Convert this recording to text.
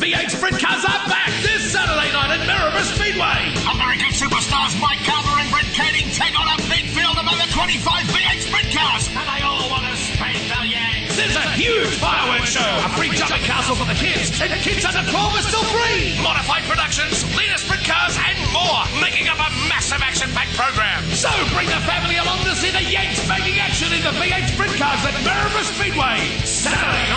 V8 sprint cars are back this Saturday night at Maryborough Speedway. American superstars Mike Carver and Brent Koenig take on a big field of over 25 V8 sprint cars. And they all want to spank the yanks. There's a huge fireworks show, a free jumping castle for the kids, and kids under 12 are still free. Modified productions, leader sprint cars, and more, making up a massive action-packed program. So bring the family along to see the Yanks making action in the V8 sprint cars at Maryborough Speedway. Saturday